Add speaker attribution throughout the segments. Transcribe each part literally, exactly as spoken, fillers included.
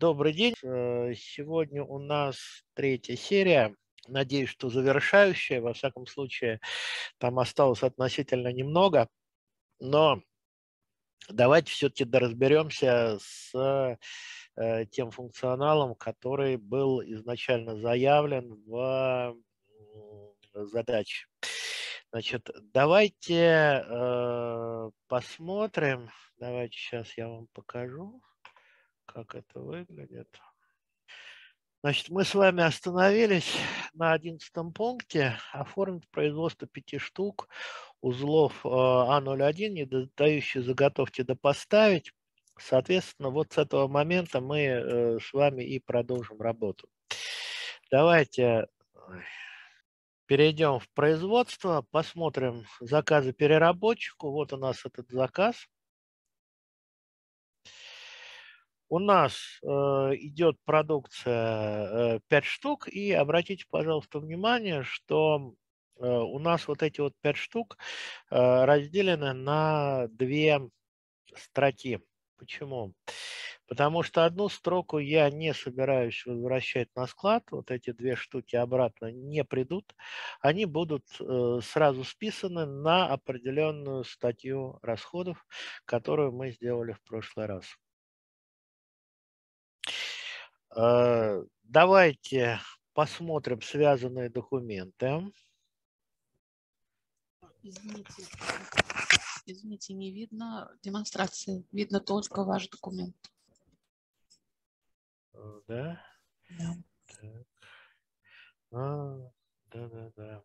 Speaker 1: Добрый день. Э, Сегодня у нас третья серия. Надеюсь, что завершающая. Во всяком случае, там осталось относительно немного. Но давайте все-таки доразберемся с э, тем функционалом, который был изначально заявлен в м, задаче. Значит, давайте э, посмотрим. Давайте сейчас я вам покажу, как это выглядит. Значит, мы с вами остановились на одиннадцатом пункте. Оформить производство пяти штук узлов э, А ноль один, недостающие заготовки допоставить. Соответственно, вот с этого момента мы э, с вами и продолжим работу. Давайте ой, перейдем в производство, посмотрим заказы переработчику. Вот у нас этот заказ. У нас э, идет продукция э, пять штук, и обратите, пожалуйста, внимание, что э, у нас вот эти вот пять штук э, разделены на две строки. Почему? Потому что одну строку я не собираюсь возвращать на склад, вот эти две штуки обратно не придут, они будут э, сразу списаны на определенную статью расходов, которую мы сделали в прошлый раз. Э, Давайте посмотрим связанные документы.
Speaker 2: Извините, извините, не видно демонстрации. Видно только ваш документ.
Speaker 1: Э, Да?
Speaker 2: Да.
Speaker 1: Так. А, да-да-да.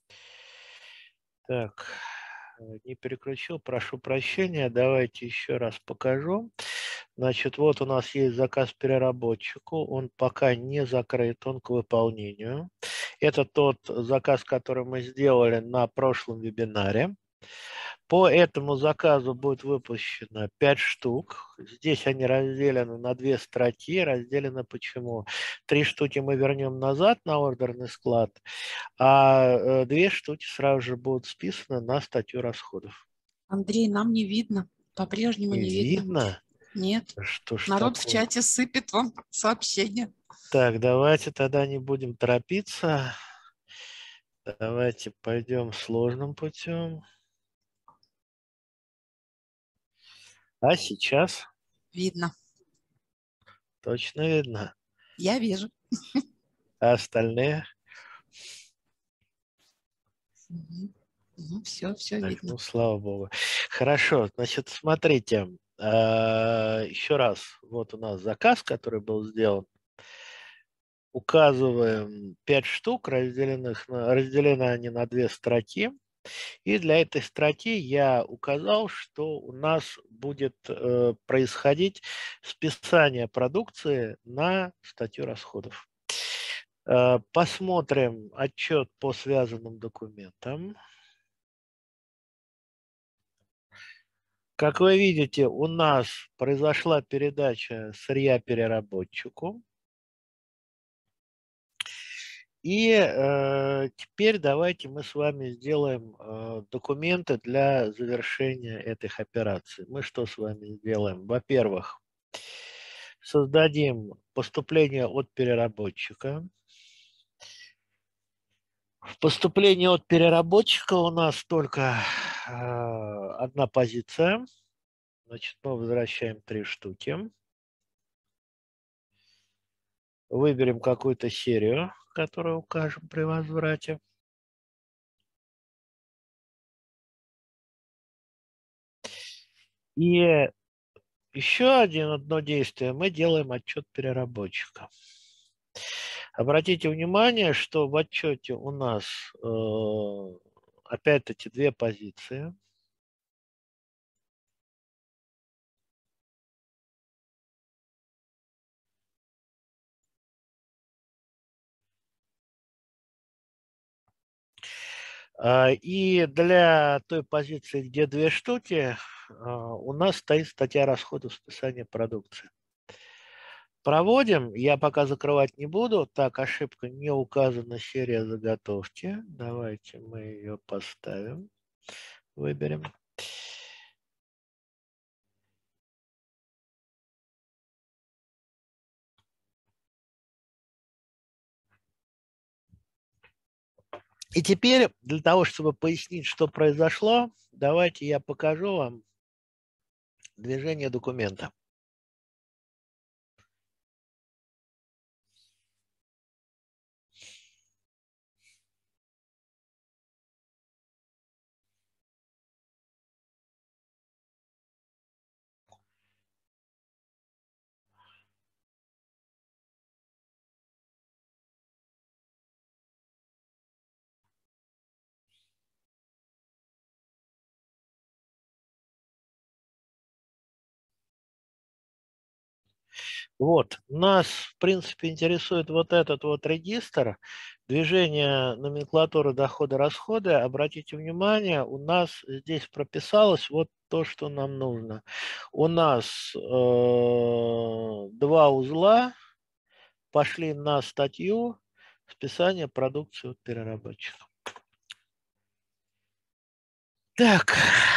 Speaker 1: Так, э, не переключил, прошу прощения. Давайте еще раз покажу. Значит, вот у нас есть заказ переработчику. Он пока не закрыт, он к выполнению. Это тот заказ, который мы сделали на прошлом вебинаре. По этому заказу будет выпущено пять штук. Здесь они разделены на две строки. Разделены почему? Три штуки мы вернем назад на ордерный склад, а э, две штуки сразу же будут списаны на статью расходов.
Speaker 2: Андрей, нам не видно. По-прежнему
Speaker 1: Не
Speaker 2: не видно.
Speaker 1: видно?
Speaker 2: Нет.
Speaker 1: Что ж
Speaker 2: Народ в
Speaker 1: такое?
Speaker 2: чате сыпет вам сообщения.
Speaker 1: Так, давайте тогда не будем торопиться. Давайте пойдем сложным путем. А сейчас
Speaker 2: Видно.
Speaker 1: точно видно.
Speaker 2: Я вижу.
Speaker 1: А остальные?
Speaker 2: Мгм. Ну, все, все
Speaker 1: Так,
Speaker 2: видно.
Speaker 1: ну, слава богу. Хорошо, значит, смотрите. а, Еще раз. Вот у нас заказ, который был сделан. Указываем пять штук, разделенных на, разделены они на две строки. И для этой строки я указал, что у нас будет э, происходить списание продукции на статью расходов. Э, посмотрим отчет по связанным документам. Как вы видите, у нас произошла передача сырья переработчику. И э, теперь давайте мы с вами сделаем э, документы для завершения этих операций. Мы что с вами сделаем? Во-первых, создадим поступление от переработчика. В поступлении от переработчика у нас только э, одна позиция. Значит, мы возвращаем три штуки. Выберем какую-то серию, которую укажем при возврате. И еще один, одно действие. Мы делаем отчет переработчика. Обратите внимание, что в отчете у нас э, опять-таки две позиции. А, И для той позиции, где две штуки, а, у нас стоит статья расходов списания продукции. Проводим. Я пока закрывать не буду. Так, ошибка, не указана серия заготовки. Давайте мы ее поставим. Выберем. И теперь для того, чтобы пояснить, что произошло, давайте я покажу вам движение документа. Вот, нас, в принципе, интересует вот этот вот регистр, движение номенклатуры дохода-расхода. Обратите внимание, у нас здесь прописалось вот то, что нам нужно. У нас э, два узла пошли на статью списания продукции от переработчика. Так.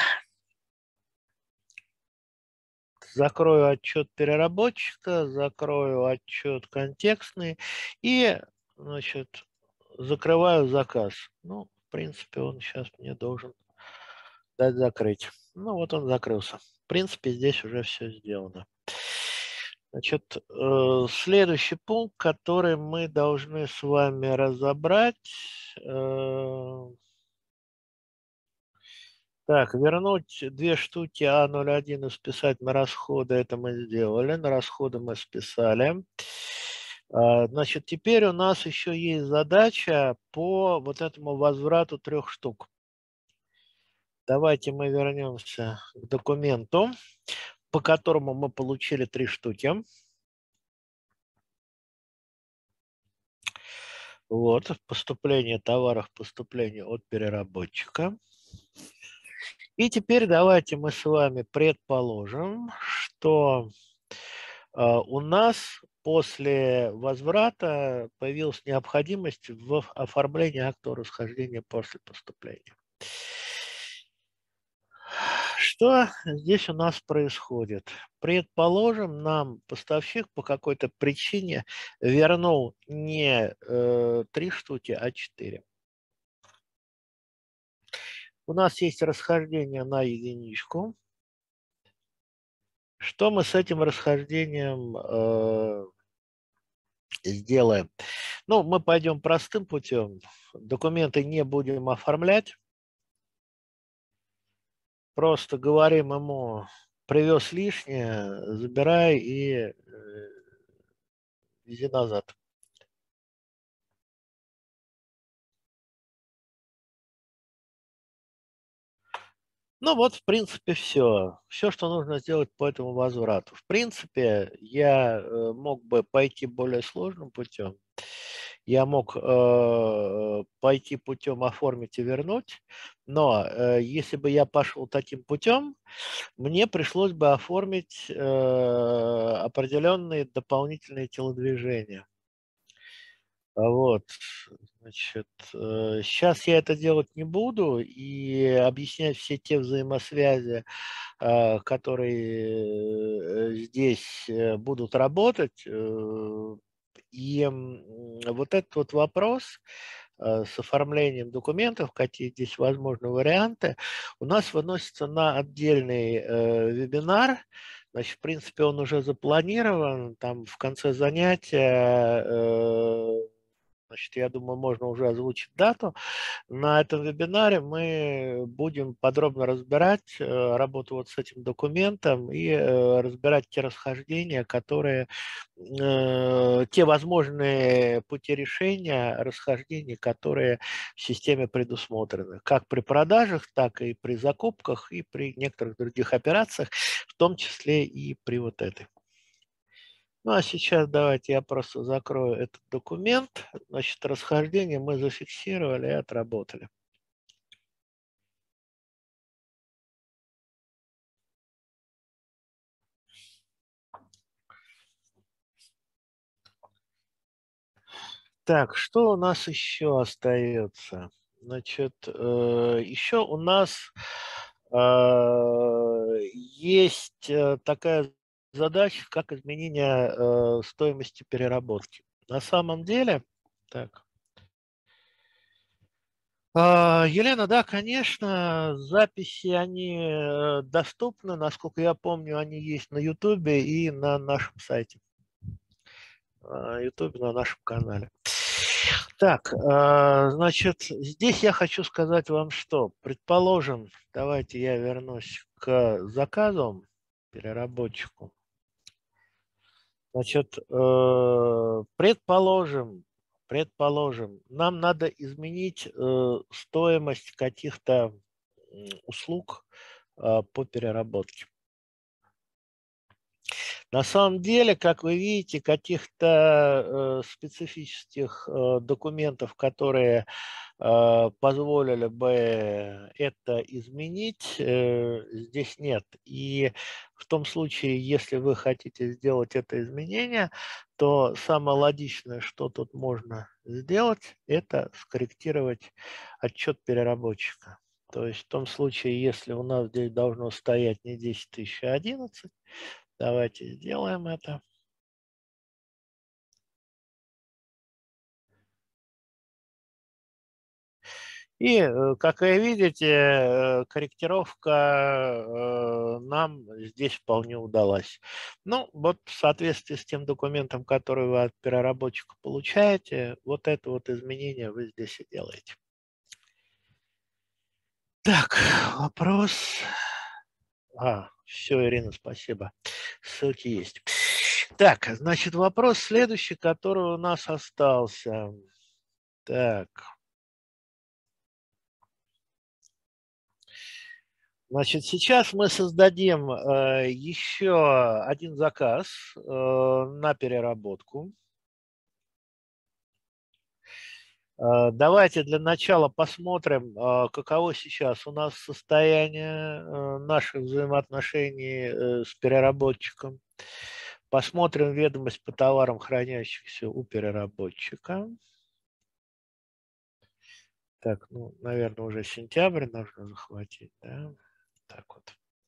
Speaker 1: Закрою отчет переработчика, закрою отчет контекстный и, значит, закрываю заказ. Ну, в принципе, он сейчас мне должен дать закрыть. Ну, вот он закрылся. В принципе, здесь уже все сделано. Значит, э, следующий пункт, который мы должны с вами разобрать. Э, Так, вернуть две штуки А ноль один и списать на расходы, это мы сделали, на расходы мы списали. А, Значит, теперь у нас еще есть задача по вот этому возврату трех штук. Давайте мы вернемся к документу, по которому мы получили три штуки. Вот, поступление товаров, поступление от переработчика. И теперь давайте мы с вами предположим, что э, у нас после возврата появилась необходимость в оформлении акта расхождения после поступления. Что здесь у нас происходит? Предположим, нам поставщик по какой-то причине вернул не э, три штуки, а четыре. У нас есть расхождение на единичку. Что мы с этим расхождением э, сделаем? Ну, мы пойдем простым путем. Документы не будем оформлять. Просто говорим ему, привез лишнее, забирай и э, вези назад. Ну вот, в принципе, все. Все, что нужно сделать по этому возврату. В принципе, я э, мог бы пойти более сложным путем. Я мог э, пойти путем оформить и вернуть, но э, если бы я пошел таким путем, мне пришлось бы оформить э, определенные дополнительные телодвижения. Вот, значит, э, сейчас я это делать не буду и объяснять все те взаимосвязи, э, которые э, здесь э, будут работать. э, И м, вот этот вот вопрос э, с оформлением документов, какие здесь возможны варианты, у нас выносится на отдельный э, вебинар. Значит, в принципе, он уже запланирован. Там в конце занятия э, Значит, я думаю, можно уже озвучить дату. На этом вебинаре мы будем подробно разбирать э, работу вот с этим документом и э, разбирать те расхождения, которые, э, те возможные пути решения расхождений, которые в системе предусмотрены. Как при продажах, так и при закупках, и при некоторых других операциях, в том числе и при вот этой. Ну, а сейчас давайте я просто закрою этот документ. Значит, расхождение мы зафиксировали и отработали. Так, что у нас еще остается? Значит, э, еще у нас э, есть э, такая задача, как изменение э, стоимости переработки. На самом деле, так, Елена, да, конечно, записи, они доступны, насколько я помню, они есть на Ютубе и на нашем сайте. Ютубе, на нашем канале. Так, значит, здесь я хочу сказать вам, что, предположим, давайте я вернусь к заказу, переработчику. Значит, предположим, предположим, нам надо изменить стоимость каких-то услуг по переработке. На самом деле, как вы видите, каких-то специфических документов, которые позволили бы это изменить, здесь нет. И в том случае, если вы хотите сделать это изменение, то самое логичное, что тут можно сделать, это скорректировать отчет переработчика. То есть в том случае, если у нас здесь должно стоять не десять тысяч, а одиннадцать, давайте сделаем это. И, как вы видите, корректировка нам здесь вполне удалась. Ну, вот в соответствии с тем документом, который вы от переработчика получаете, вот это вот изменение вы здесь и делаете. Так, вопрос. А, все, Ирина, спасибо. Ссылки есть. Так, значит, вопрос следующий, который у нас остался. Так. Значит, сейчас мы создадим э, еще один заказ э, на переработку. Э, давайте для начала посмотрим, э, каково сейчас у нас состояние э, наших взаимоотношений э, с переработчиком. Посмотрим ведомость по товарам, хранящихся у переработчика. Так, ну, наверное, уже сентябрь нужно захватить, да? Так вот.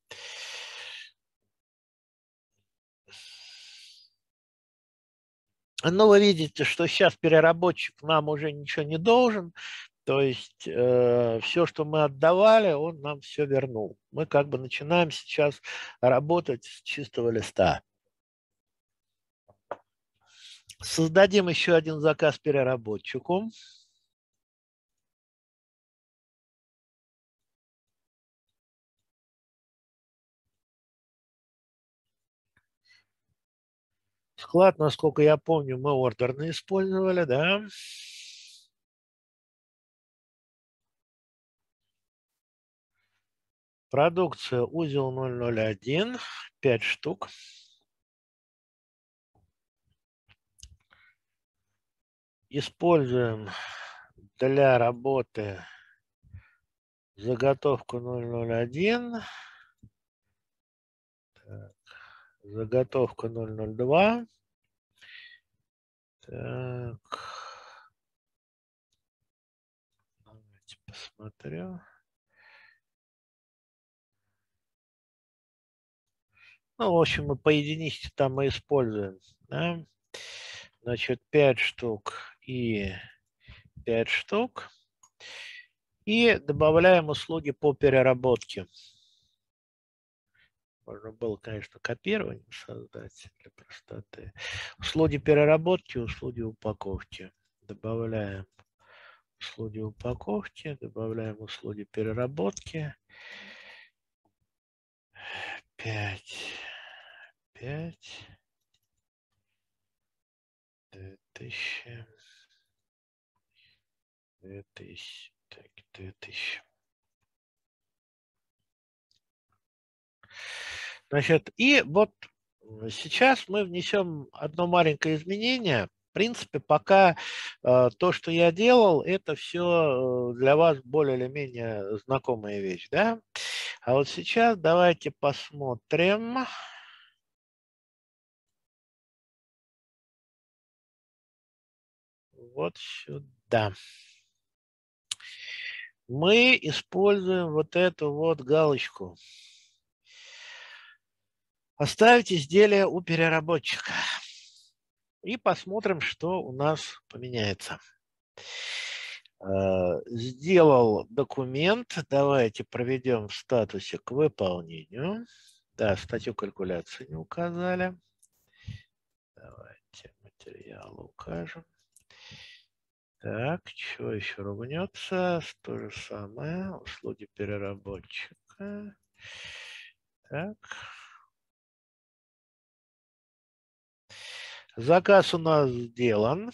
Speaker 1: Но вы видите, что сейчас переработчик нам уже ничего не должен. То есть э, все, что мы отдавали, он нам все вернул. Мы как бы начинаем сейчас работать с чистого листа. Создадим еще один заказ переработчику. Склад, насколько я помню, мы ордерный использовали, да? Продукция узел ноль ноль один, пять штук. Используем для работы заготовку ноль ноль один, так, заготовка ноль ноль два. Так. Давайте посмотрю. Ну, в общем, мы по единице там мы используем. Да? Значит, пять штук и пять штук. И добавляем услуги по переработке. Можно было, конечно, копирование создать для простоты. Услуги переработки, услуги упаковки. Добавляем услуги упаковки, добавляем услуги переработки. пять, пять, две тысячи, две тысячи, так, две тысячи. Значит, и вот сейчас мы внесем одно маленькое изменение. В принципе, пока э, то, что я делал, это все для вас более или менее знакомая вещь, да? А вот сейчас давайте посмотрим. Вот сюда. Мы используем вот эту вот галочку. Оставить изделие у переработчика. И посмотрим, что у нас поменяется. Сделал документ. Давайте проведем в статусе к выполнению. Да, статью калькуляции не указали. Давайте материалы укажем. Так, что еще равняется? То же самое. Услуги переработчика. Так. Заказ у нас сделан.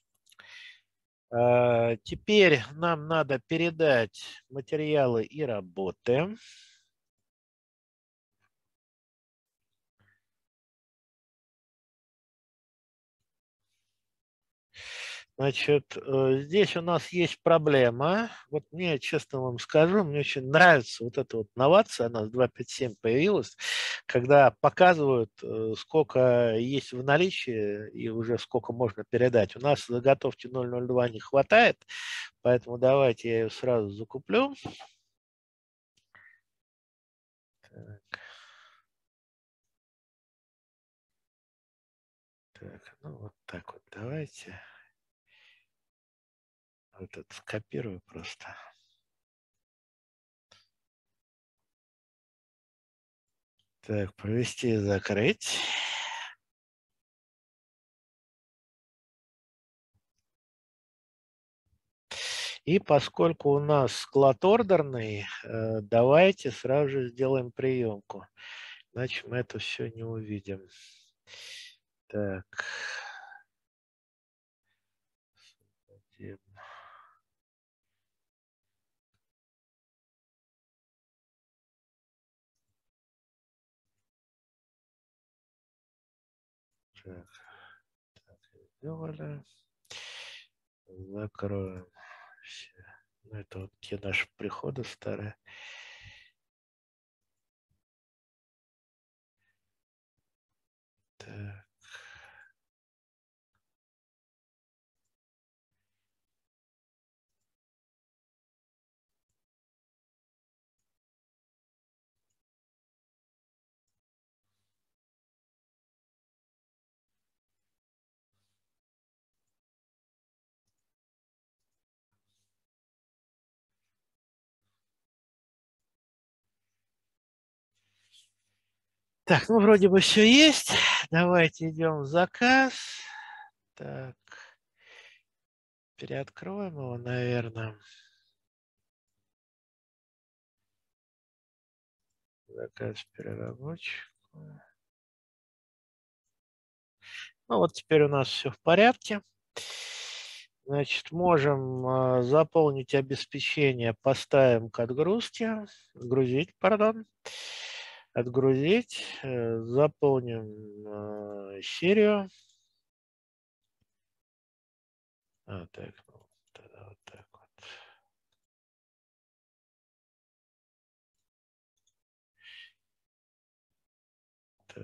Speaker 1: Теперь нам надо передать материалы и работы. Значит, здесь у нас есть проблема. Вот мне, честно вам скажу, мне очень нравится вот эта вот новация, она с два пять семь появилась, когда показывают, сколько есть в наличии и уже сколько можно передать. У нас заготовки ноль ноль два не хватает, поэтому давайте я ее сразу закуплю. Так. Так, ну вот так вот давайте. Вот это скопирую просто. Так, провести и закрыть. И поскольку у нас склад ордерный, давайте сразу же сделаем приемку. Иначе мы это все не увидим. Так. Так, так сделали. Закроем все. Ну, это вот те наши приходы старые. Так. Так, ну вроде бы все есть. Давайте идем в заказ. Так. Переоткроем его, наверное. Заказ переработчику. Ну вот теперь у нас все в порядке. Значит, можем э, заполнить обеспечение, поставим к отгрузке, грузить, пардон, отгрузить, э, заполним э, серию. А, так, ну, тогда вот так вот. Так.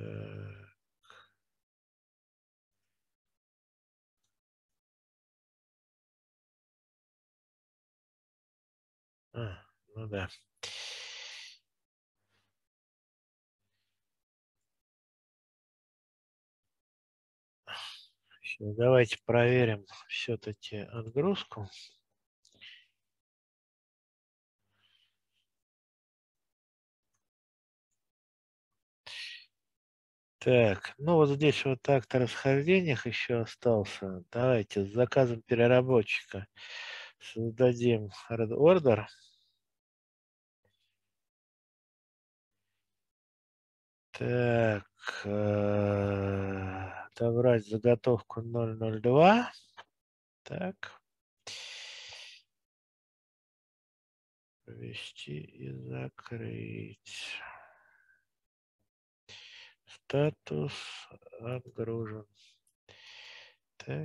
Speaker 1: А, ну да. Сейчас давайте проверим все-таки отгрузку. Так, ну вот здесь вот так-то расхождениях еще остался. Давайте с заказом переработчика создадим order. Так, отобрать заготовку ноль ноль два. Так. Провести и закрыть. Статус отгружен. Так.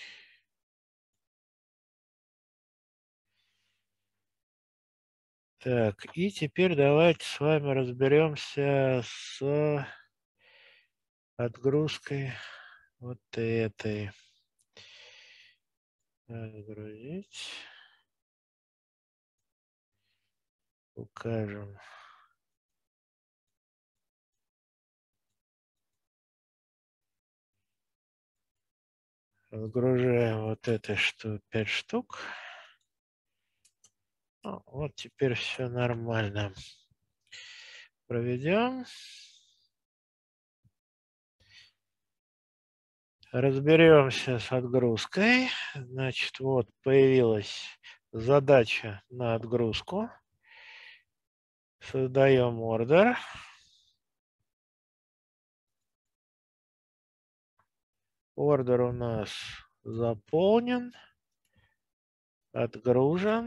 Speaker 1: Так, и теперь давайте с вами разберемся с отгрузкой вот этой. Отгрузить. Укажем. Отгружаем вот это что пять штук. Ну, вот теперь все нормально. Проведем. Разберемся с отгрузкой. Значит, вот появилась задача на отгрузку. Создаем ордер. Ордер у нас заполнен, отгружен.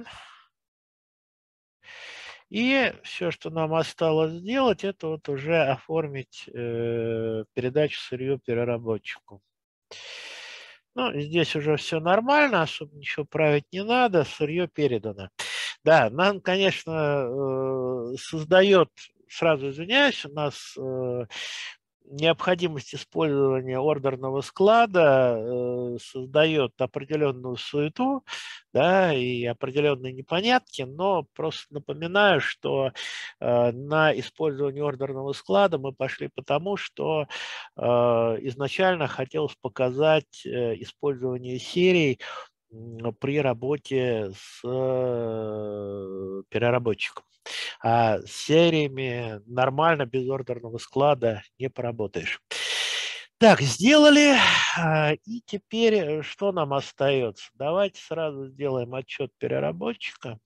Speaker 1: И все, что нам осталось сделать, это вот уже оформить э, передачу сырье переработчику. Ну, здесь уже все нормально, особо ничего править не надо, сырье передано. Да, нам, конечно, э, создает, сразу извиняюсь, у нас э, необходимость использования ордерного склада э, создает определенную суету, да, и определенные непонятки, но просто напоминаю, что э, на использование ордерного склада мы пошли потому, что э, изначально хотелось показать э, использование серий при работе с э, переработчиком. А с сериями нормально без ордерного склада не поработаешь. Так, сделали. И теперь что нам остается? Давайте сразу сделаем отчет переработчика.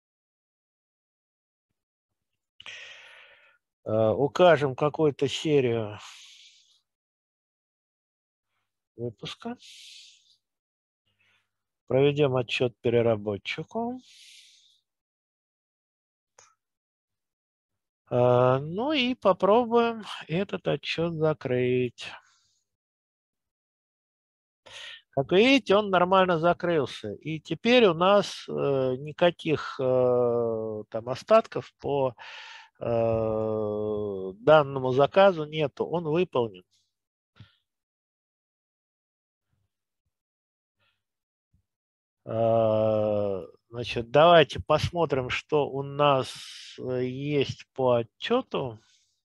Speaker 1: Укажем какую-то серию выпуска. Проведем отчет переработчику. Ну и попробуем этот отчет закрыть. Как видите, он нормально закрылся. И теперь у нас э, никаких э, там остатков по э, данному заказу нету. Он выполнен. Э, значит, давайте посмотрим, что у нас есть по отчету.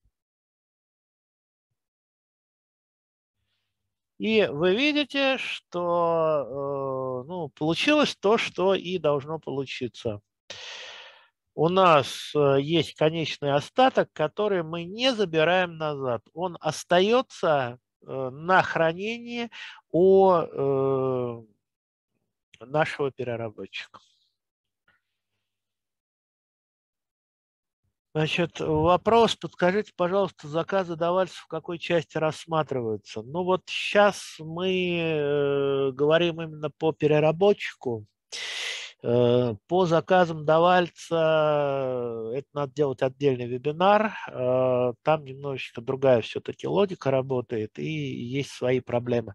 Speaker 1: И вы видите, что э, ну, получилось то, что и должно получиться. У нас есть конечный остаток, который мы не забираем назад. Он остается э, на хранении у э, нашего переработчика. Значит, вопрос, подскажите, пожалуйста, заказы давальцев в какой части рассматриваются? Ну вот сейчас мы э, говорим именно по переработчику. Э, по заказам давальца это надо делать отдельный вебинар. Э, там немножечко другая все-таки логика работает и есть свои проблемы.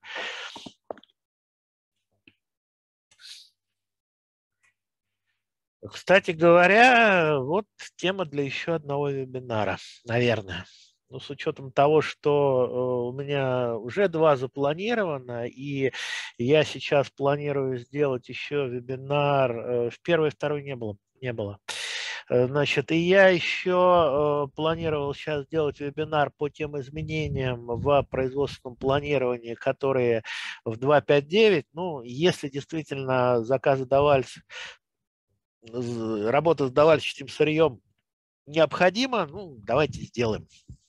Speaker 1: Кстати говоря, вот тема для еще одного вебинара, наверное. Ну, с учетом того, что у меня уже два запланировано, и я сейчас планирую сделать еще вебинар. В первый и второй не было. Не было. Значит, и я еще планировал сейчас сделать вебинар по тем изменениям в производственном планировании, которые в два точка пять точка девять. Ну, если действительно заказы давальцев, работа с давальческим сырьем необходима, ну, давайте сделаем.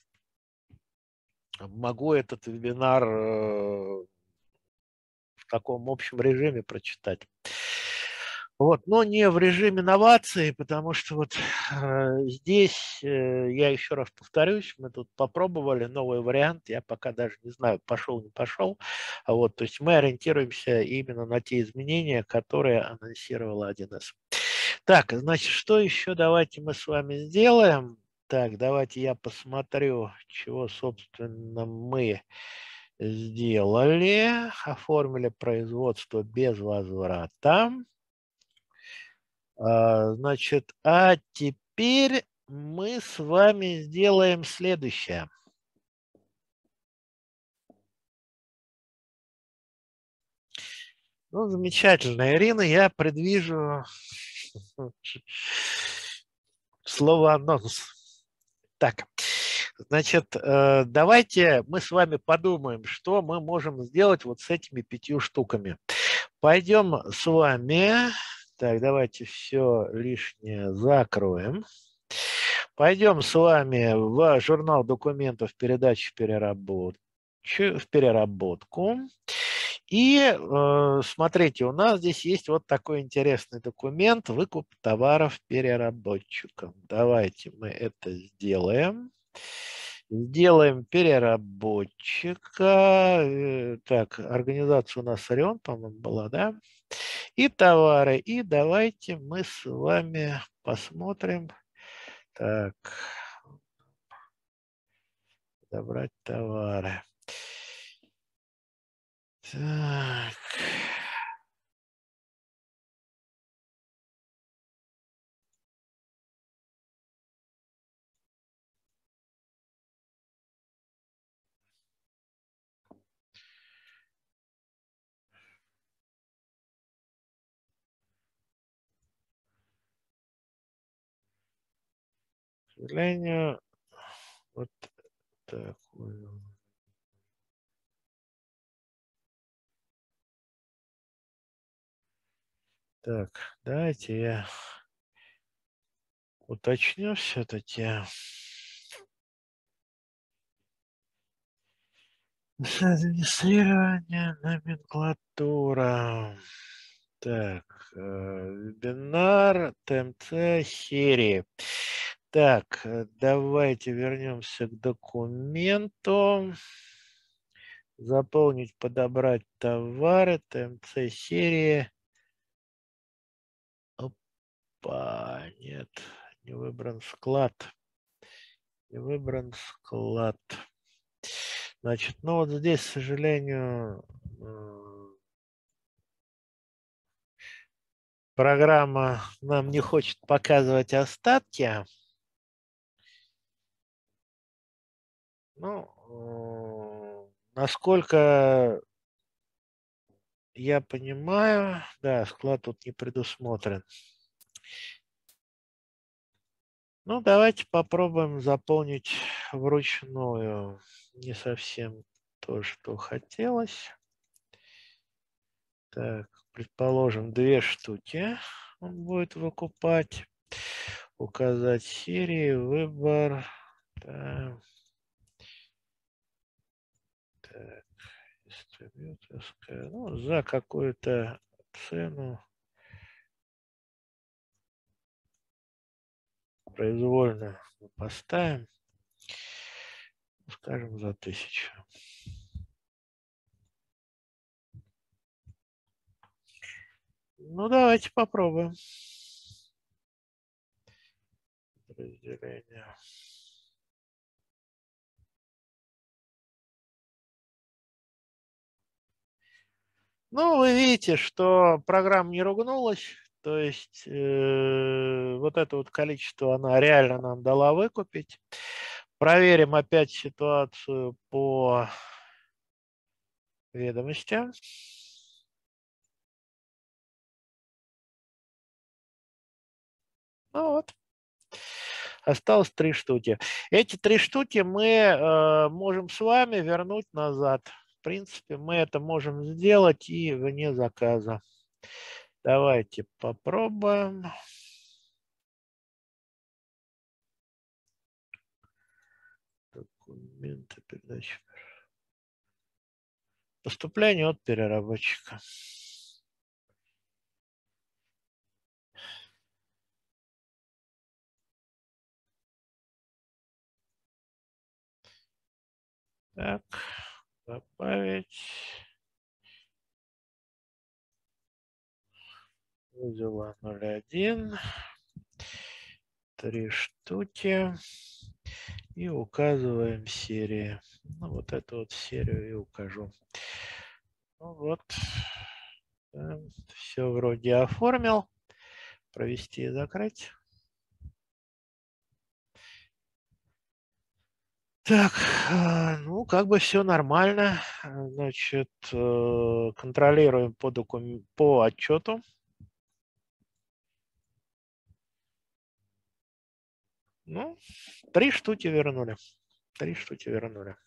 Speaker 1: Могу этот вебинар в таком общем режиме прочитать. Вот, но не в режиме новации, потому что вот э, здесь, э, я еще раз повторюсь, мы тут попробовали новый вариант, я пока даже не знаю, пошел, не пошел. Вот, то есть мы ориентируемся именно на те изменения, которые анонсировала один эс. Так, значит, что еще давайте мы с вами сделаем? Так, давайте я посмотрю, чего, собственно, мы сделали. Оформили производство без возврата. Значит, а теперь мы с вами сделаем следующее. Ну, замечательно, Ирина, я предвижу слово анонс. Так, значит, давайте мы с вами подумаем, что мы можем сделать вот с этими пятью штуками. Пойдем с вами, Так, давайте все лишнее закроем. Пойдем с вами в журнал документов передачи переработ... в переработку. И э, смотрите, у нас здесь есть вот такой интересный документ «Выкуп товаров переработчиком». Давайте мы это сделаем. Сделаем переработчика. Э, так, организация у нас Орион, по-моему, была, да? И товары. И давайте мы с вами посмотрим. Так, добрать товары. Так. К сожалению, вот так. Так, давайте я уточню все-таки. Администрирование, номенклатура. Так, э, вебинар, ТМЦ, серии. Так, э, давайте вернемся к документу. Заполнить, подобрать товары, ТМЦ, серии. Опа, нет, не выбран склад. Не выбран склад. Значит, ну вот здесь, к сожалению, программа нам не хочет показывать остатки. Ну, насколько я понимаю, да, склад тут не предусмотрен. Ну, давайте попробуем заполнить вручную. Не совсем то, что хотелось. Так, предположим, две штуки он будет выкупать. Указать серии, выбор. Так, так, дистрибьюторская. Ну, за какую-то цену произвольно поставим. Скажем, за тысячу. Ну, давайте попробуем. Разделение. Ну, вы видите, что программа не ругнулась. То есть э, вот это вот количество она реально нам дала выкупить. Проверим опять ситуацию по ведомостям. Ну вот. Осталось три штуки. Эти три штуки мы э, можем с вами вернуть назад. В принципе, мы это можем сделать и вне заказа. Давайте попробуем. Документы передачи. Поступление от переработчика. Так, добавить. Узела ноль один. Три штуки. И указываем серии. Ну, вот эту вот серию и укажу. Ну вот. Да, все вроде оформил. Провести и закрыть. Так, ну, как бы все нормально. Значит, контролируем по, докум... по отчету. Ну, три штуки вернули. Три штуки вернули.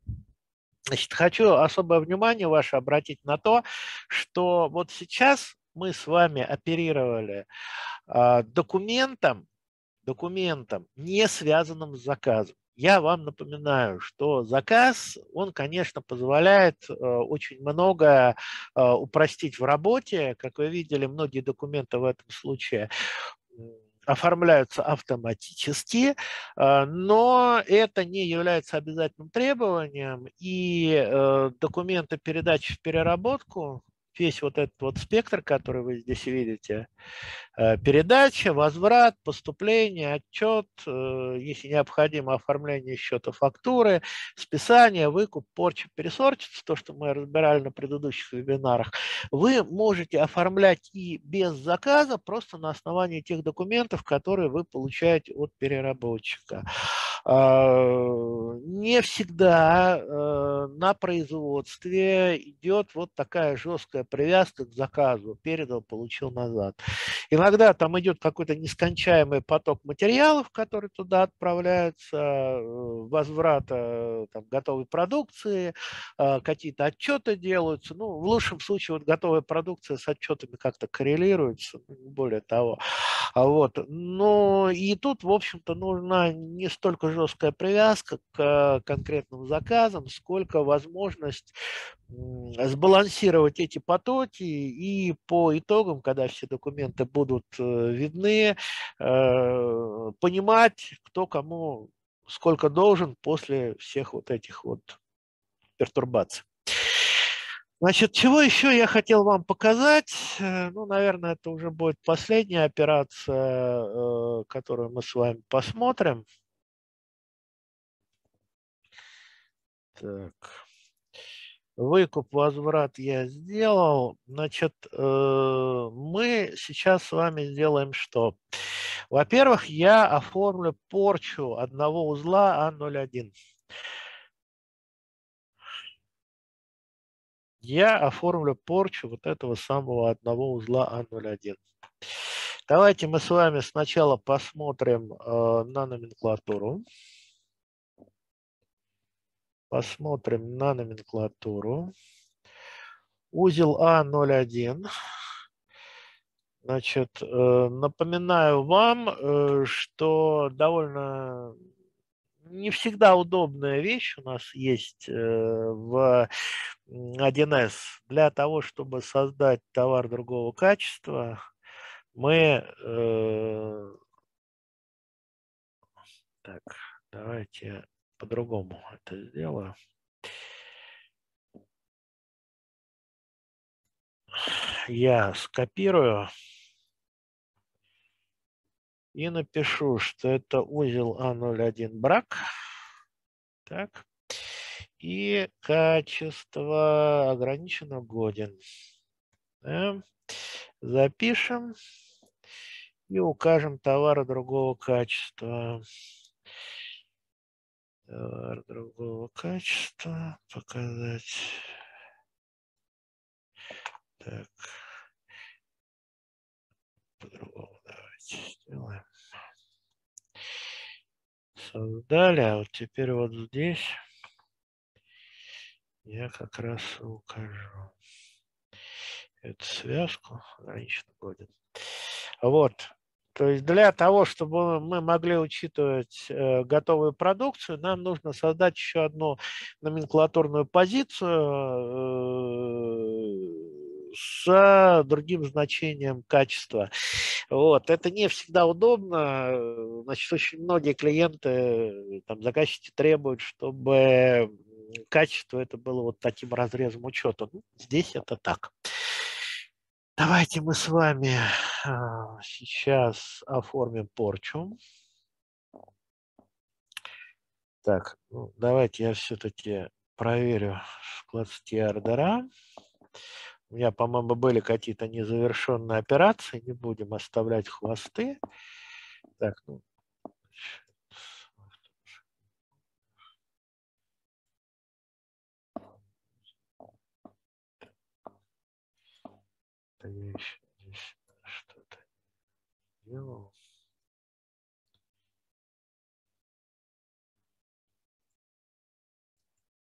Speaker 1: Значит, хочу особое внимание ваше обратить на то, что вот сейчас мы с вами оперировали э, документом, документом, не связанным с заказом. Я вам напоминаю, что заказ, он, конечно, позволяет э, очень многое э, упростить в работе. Как вы видели, многие документы в этом случае оформляются автоматически, но это не является обязательным требованием, и э, документы передачи в переработку, весь вот этот вот спектр, который вы здесь видите, передача, возврат, поступление, отчет, если необходимо оформление счета, фактуры, списание, выкуп, порча, пересорчица, то, что мы разбирали на предыдущих вебинарах, вы можете оформлять и без заказа, просто на основании тех документов, которые вы получаете от переработчика. Не всегда на производстве идет вот такая жесткая привязка к заказу. Передал, получил назад. Иногда там идет какой-то нескончаемый поток материалов, которые туда отправляются, возврата там, готовой продукции, какие-то отчеты делаются. Ну, в лучшем случае вот готовая продукция с отчетами как-то коррелируется, более того. Вот. Но и тут, в общем-то, нужна не столько жесткая привязка к конкретным заказам, сколько возможность сбалансировать эти потоки и по итогам, когда все документы будут видны, понимать, кто кому сколько должен после всех вот этих вот пертурбаций. Значит, чего еще я хотел вам показать? Ну, наверное, это уже будет последняя операция, которую мы с вами посмотрим. Так. Выкуп, возврат я сделал. Значит, мы сейчас с вами сделаем что? Во-первых, я оформлю порчу одного узла А ноль один. Я оформлю порчу вот этого самого одного узла А ноль один. Давайте мы с вами сначала посмотрим э, на номенклатуру. Посмотрим на номенклатуру. Узел А ноль один. Значит, э, напоминаю вам, э, что довольно не всегда удобная вещь у нас есть э, в один эс. Для того, чтобы создать товар другого качества, мы... Э, так, давайте по-другому это сделаю. Я скопирую и напишу, что это узел А ноль один брак. Так. И качество ограниченно годен. Да. Запишем и укажем товары другого качества. Товар другого качества. Показать. Так. По-другому давайте сделаем. Создали, а вот теперь вот здесь я как раз укажу эту связку, ограниченно годен. Вот. То есть для того, чтобы мы могли учитывать э, готовую продукцию, нам нужно создать еще одну номенклатурную позицию э, с другим значением качества. Вот. Это не всегда удобно. Значит, очень многие клиенты, там, заказчики требуют, чтобы качество это было вот таким разрезом учета. Ну, здесь это так. Давайте мы с вами сейчас оформим порчу. Так, ну, давайте я все-таки проверю складские ордера. У меня, по-моему, были какие-то незавершенные операции. Не будем оставлять хвосты. Так, ну. Я еще здесь что-то делал.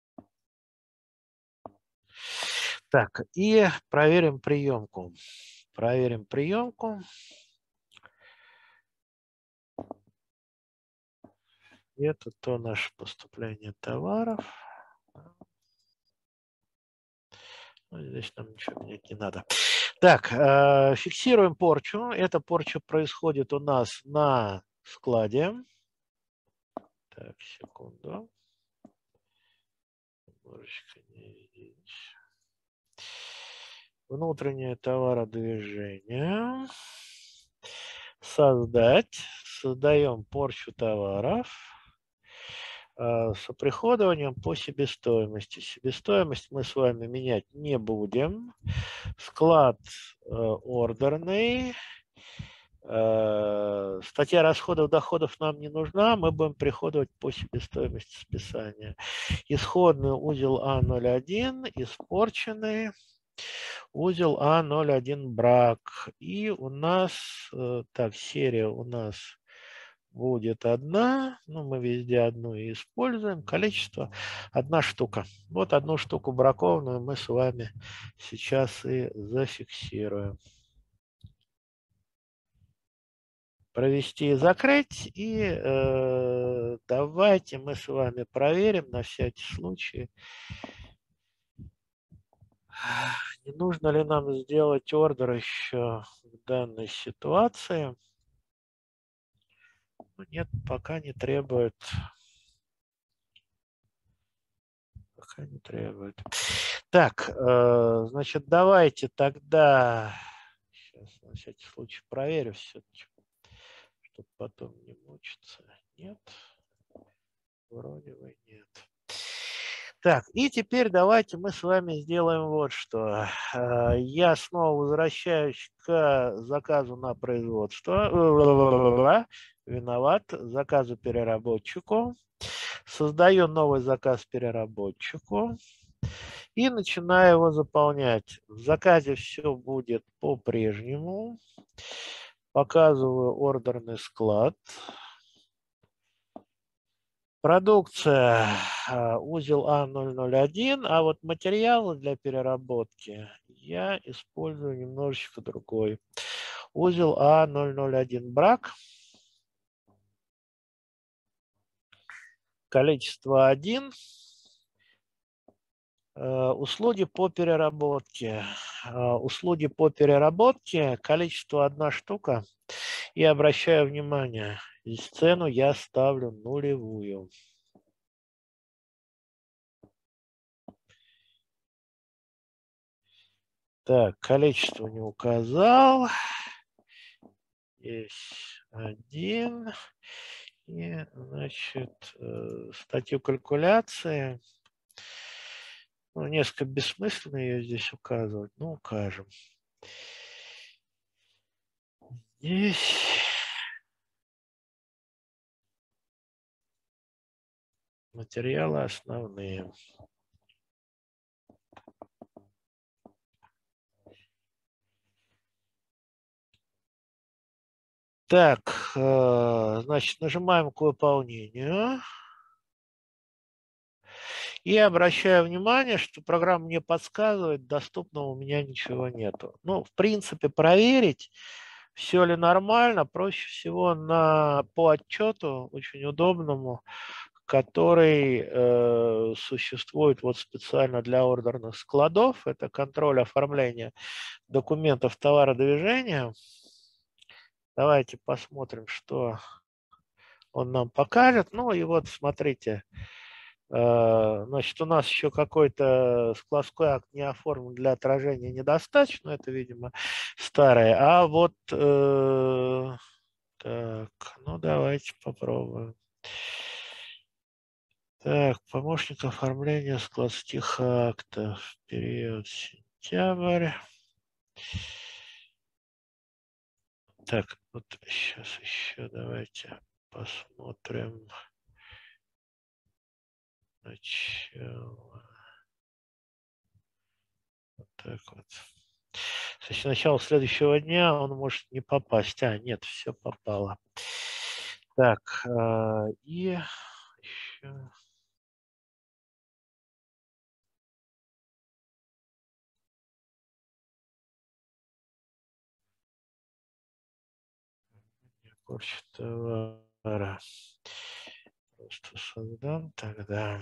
Speaker 1: Так, и проверим приемку. Проверим приемку. Это то наше поступление товаров. Здесь нам ничего менять не надо. Так, э, фиксируем порчу. Эта порча происходит у нас на складе. Так, секунду. Немножечко не видеть. Внутреннее товародвижение. Создать. Создаем порчу товаров. С оприходованием по себестоимости. Себестоимость мы с вами менять не будем. Склад э, ордерный. Э, статья расходов доходов нам не нужна. Мы будем приходовать по себестоимости списания. Исходный узел А ноль один, испорченный. Узел А ноль один брак. И у нас, э, так, серия у нас будет одна, ну, мы везде одну и используем, количество одна штука. Вот одну штуку бракованную мы с вами сейчас и зафиксируем. Провести и закрыть, и э, давайте мы с вами проверим на всякий случай, не нужно ли нам сделать ордер еще в данной ситуации. Нет, пока не требует. Пока не требует. Так, э, значит, давайте тогда, сейчас на всякий случай проверю все-таки, чтобы потом не мучиться. Нет, вроде бы нет. Так, и теперь давайте мы с вами сделаем вот что. Э, я снова возвращаюсь к заказу на производство. Виноват, заказу переработчику. Создаю новый заказ переработчику. И начинаю его заполнять. В заказе все будет по-прежнему. Показываю ордерный склад. Продукция узел А ноль ноль один, а вот материалы для переработки я использую немножечко другой. Узел А ноль ноль один брак. Количество один. Услуги по переработке. Услуги по переработке. Количество одна штука. И обращаю внимание, здесь цену я ставлю нулевую. Так, количество не указал. Здесь один. И, значит, статью калькуляции. Ну, несколько бессмысленно ее здесь указывать. Ну, укажем. Здесь материалы основные. Так, значит, нажимаем к выполнению. И обращаю внимание, что программа мне подсказывает, доступного у меня ничего нету. Ну, в принципе, проверить, все ли нормально, проще всего на, по отчету, очень удобному, который э, существует вот специально для ордерных складов. Это контроль оформления документов товародвижения. Давайте посмотрим, что он нам покажет. Ну и вот смотрите. Значит, у нас еще какой-то складской акт не оформлен для отражения недостаточно. Это, видимо, старое. А вот, э, так, ну давайте попробуем. Так, помощник оформления складских актов. Период сентябрь. Так, вот сейчас еще давайте посмотрим. Начало. Вот так вот. То есть с начала следующего дня он может не попасть. А, нет, все попало. Так, и еще... порча товара. Просто создам тогда.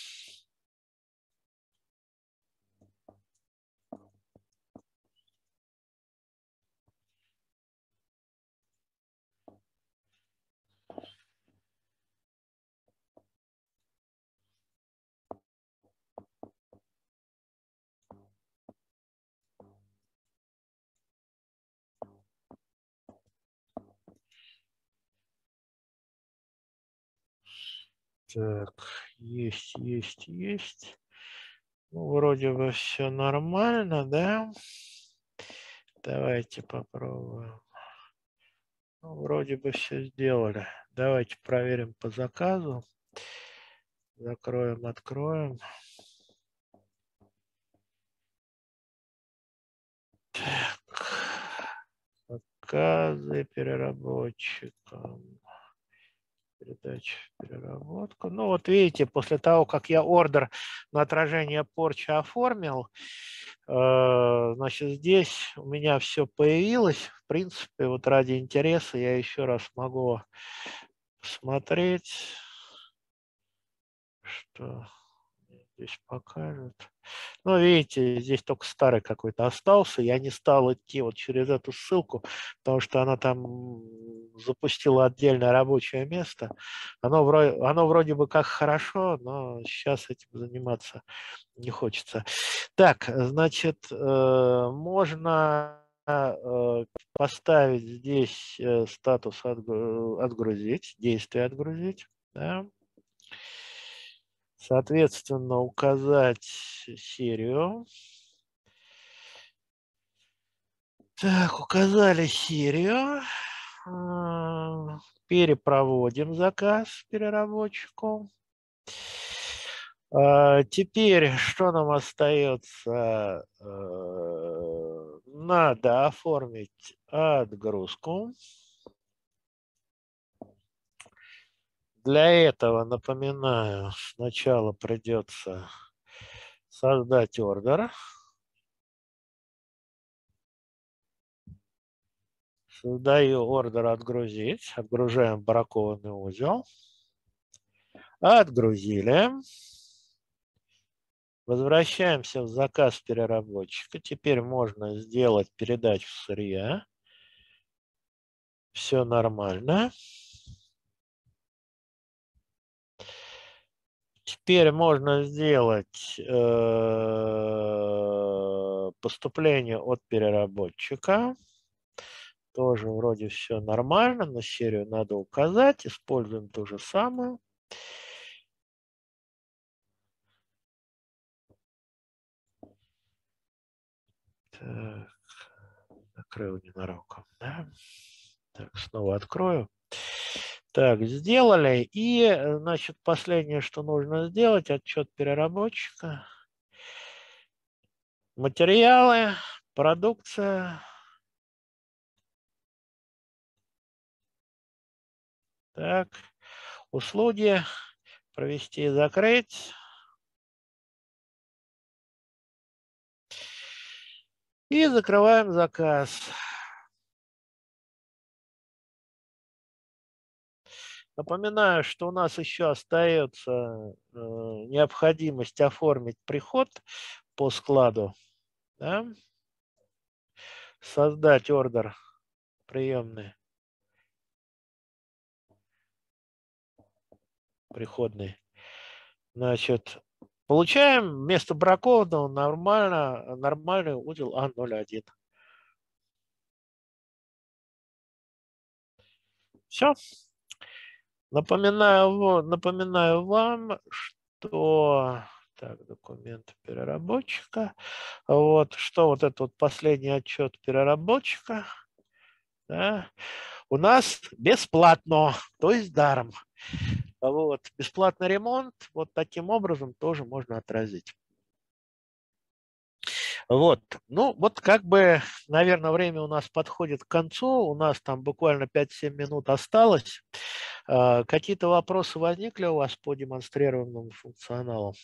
Speaker 1: Так, есть, есть, есть. Ну, вроде бы все нормально, да? Давайте попробуем. Ну, вроде бы все сделали. Давайте проверим по заказу. Закроем, откроем. Так. Заказы переработчикам. Передача, переработка. Ну, вот видите, после того, как я ордер на отражение порчи оформил, э, значит, здесь у меня все появилось. В принципе, вот ради интереса я еще раз могу посмотреть, что здесь покажет. Ну, видите, здесь только старый какой-то остался. Я не стал идти вот через эту ссылку, потому что она там запустила отдельное рабочее место. Оно вроде, оно вроде бы как хорошо, но сейчас этим заниматься не хочется. Так, значит, э, можно э, поставить здесь э, статус отгру- отгрузить, действие отгрузить. Да. Соответственно, указать серию. Так, указали серию. А, Перепроводим заказ переработчику. А, Теперь что нам остается? Э, Надо оформить отгрузку. Для этого, напоминаю, сначала придется создать ордер. Создаю ордер отгрузить. Отгружаем бракованный узел. Отгрузили. Возвращаемся в заказ переработчика. Теперь можно сделать передачу сырья. Все нормально. Теперь можно сделать э, поступление от переработчика. Тоже вроде все нормально, но серию надо указать. Используем ту же самую. Так, закрыл ненароком, да? Так, снова открою. Так, сделали. И, значит, последнее, что нужно сделать, отчет переработчика. Материалы, продукция. Так, услуги. Провести и закрыть. И закрываем заказ. Напоминаю, что у нас еще остается э, необходимость оформить приход по складу. Да? Создать ордер приемный, приходный. Значит, получаем вместо бракованного нормально, нормальный узел А ноль один. Все. Напоминаю, напоминаю вам, что... Так, документ переработчика. Вот, что вот этот вот последний отчет переработчика, да, у нас бесплатно, то есть даром. Вот, бесплатный ремонт вот таким образом тоже можно отразить. Вот, ну вот как бы, наверное, время у нас подходит к концу, у нас там буквально пять-семь минут осталось. Какие-то вопросы возникли у вас по демонстрированному функционалу?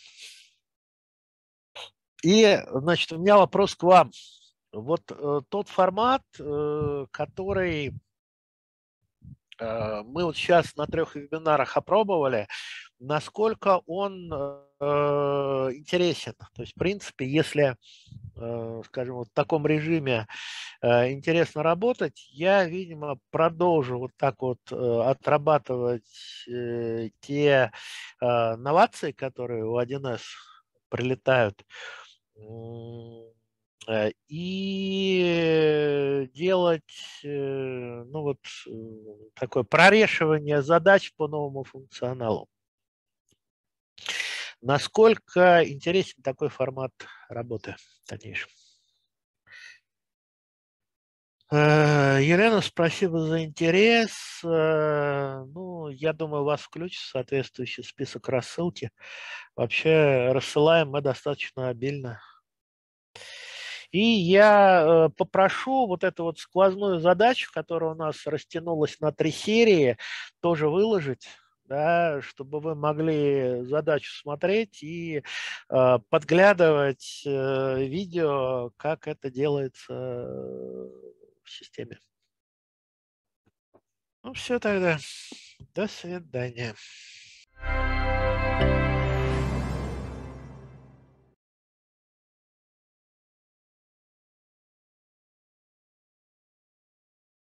Speaker 1: И, значит, у меня вопрос к вам. Вот э, тот формат, э, который мы вот сейчас на трех вебинарах опробовали, насколько он интересен. То есть, в принципе, если, скажем, вот в таком режиме интересно работать, я, видимо, продолжу вот так вот отрабатывать те новации, которые у один эс прилетают, и делать, ну вот, такое прорешивание задач по новому функционалу. Насколько интересен такой формат работы в дальнейшем? Елена, спасибо за интерес. Ну, я думаю, у вас включится соответствующий список рассылки. Вообще рассылаем мы достаточно обильно. И я попрошу вот эту вот сквозную задачу, которая у нас растянулась на три серии, тоже выложить, да, чтобы вы могли задачу смотреть и э, подглядывать э, видео, как это делается в системе. Ну, все тогда. До свидания.